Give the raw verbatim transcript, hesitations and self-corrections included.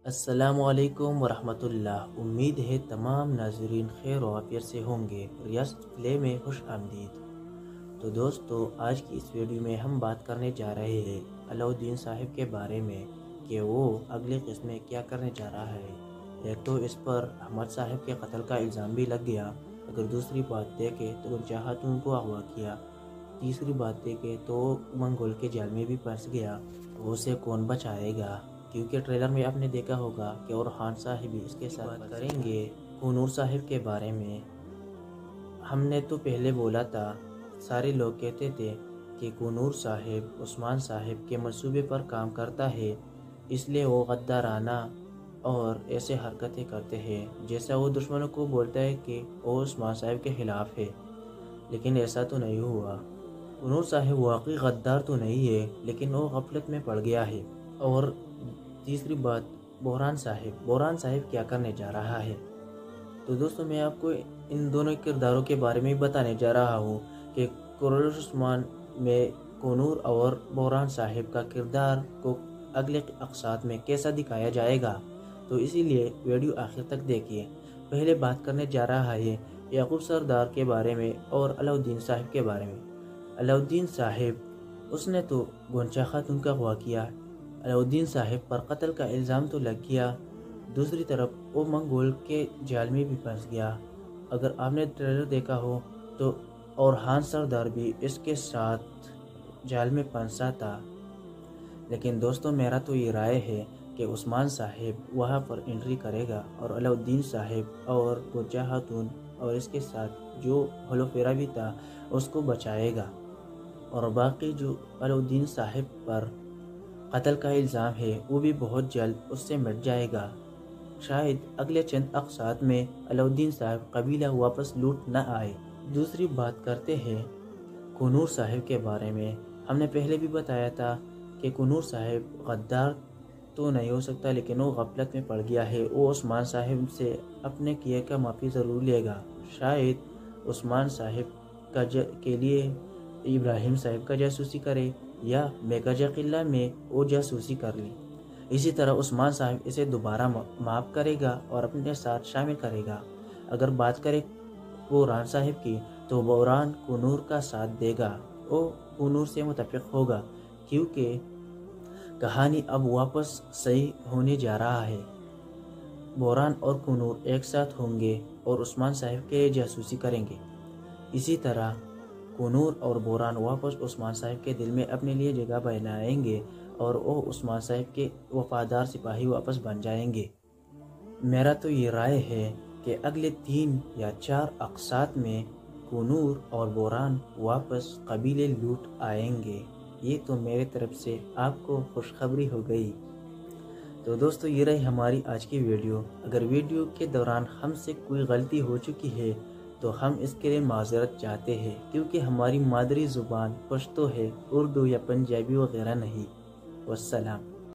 السلام علیکم ورحمۃ اللہ۔ امید ہے تمام ناظرین خیر و عافیت سے ہوں گے۔ ریاست قلعے میں خوش آمدید۔ تو دوستو، آج کی اس ویڈیو میں ہم بات کرنے جا رہے ہیں علاؤدین صاحب کے بارے میں کہ وہ اگلے قسط میں کیا کرنے جا رہا ہے۔ ایک تو اس پر احمد صاحب کے قتل کا الزام بھی لگ گیا، اگر دوسری بات دیکھے تو گنجا خاتون کو اغوا کیا، تیسری بات دیکھے تو منگول کے جال میں بھی پھنس گیا، تو اسے کون بچائے گا؟ کیونکہ ٹریلر میں آپ نے دیکھا ہوگا کہ اور خان صاحب بھی اس کے ساتھ بات کریں گے کنور صاحب کے بارے میں۔ ہم نے تو پہلے بولا تھا، سارے لوگ کہتے تھے کہ کنور صاحب عثمان صاحب کے منصوبے پر کام کرتا ہے، اس لیے وہ غدارانہ اور ایسے حرکتیں کرتے ہیں جیسا وہ دشمنوں کو بولتا ہے کہ وہ عثمان صاحب کے خلاف ہے، لیکن ایسا تو نہیں ہوا۔ کنور صاحب واقعی غدار تو نہیں ہے، لیکن وہ غفلت میں پڑ گیا ہے۔ اور تیسری بات، بوران صاحب بوران صاحب کیا کرنے جا رہا ہے؟ تو دوستو، میں آپ کو ان دونوں کرداروں کے بارے میں بتانے جا رہا ہوں کہ کرولس عثمان میں کنور اور بوران صاحب کا کردار کو اگلے اقساط میں کیسا دکھایا جائے گا، تو اسی لیے ویڈیو آخر تک دیکھیے۔ پہلے بات کرنے جا رہا ہے یعقوب سردار کے بارے میں اور علاؤدین صاحب کے بارے میں۔ علاؤدین صاحب، اس نے تو گنجا خاتون کا اغوا کیا، علاؤدین صاحب پر قتل کا الزام تو لگ گیا، دوسری طرف وہ منگول کے جال میں بھی پھنس گیا۔ اگر آپ نے ٹریلر دیکھا ہو تو اور خان سردار بھی اس کے ساتھ جال میں پھنسا تھا، لیکن دوستو میرا تو یہ رائے ہے کہ عثمان صاحب وہاں پر انٹری کرے گا اور علاؤدین صاحب اور گنجا خاتون اور اس کے ساتھ جو ہلوفیرا بھی تھا اس کو بچائے گا، اور باقی جو علاؤدین صاحب پر قتل کا الزام ہے وہ بھی بہت جلد اس سے مٹ جائے گا۔ شاید اگلے چند اقساط میں علاؤدین صاحب قبیلہ واپس لوٹ نہ آئے۔ دوسری بات کرتے ہیں کنور صاحب کے بارے میں۔ ہم نے پہلے بھی بتایا تھا کہ کنور صاحب غدار تو نہیں ہو سکتا، لیکن وہ غفلت میں پڑ گیا ہے۔ وہ عثمان صاحب سے اپنے کیے کا معافی ضرور لے گا۔ شاید عثمان صاحب کا ج... کے لیے ابراہیم صاحب کا جاسوسی کرے یا میگاجا قلعہ میں وہ جاسوسی کر لی۔ اسی طرح عثمان صاحب اسے دوبارہ معاف کرے گا اور اپنے ساتھ شامل کرے گا۔ اگر بات کرے بوران صاحب کی تو بوران کنور کا ساتھ دے گا، وہ کنور سے متفق ہوگا، کیونکہ کہانی اب واپس صحیح ہونے جا رہا ہے۔ بوران اور کنور ایک ساتھ ہوں گے اور عثمان صاحب کے جاسوسی کریں گے۔ اسی طرح کنور اور بوران واپس عثمان صاحب کے دل میں اپنے لیے جگہ بنائیں گے اور وہ عثمان صاحب کے وفادار سپاہی واپس بن جائیں گے۔ میرا تو یہ رائے ہے کہ اگلے تین یا چار اقساط میں کنور اور بوران واپس قبیلے لوٹ آئیں گے۔ یہ تو میرے طرف سے آپ کو خوشخبری ہو گئی۔ تو دوستو، یہ رہی ہماری آج کی ویڈیو۔ اگر ویڈیو کے دوران ہم سے کوئی غلطی ہو چکی ہے تو ہم اس کے لیے معذرت چاہتے ہیں، کیونکہ ہماری مادری زبان پشتو ہے، اردو یا پنجابی وغیرہ نہیں۔ والسلام۔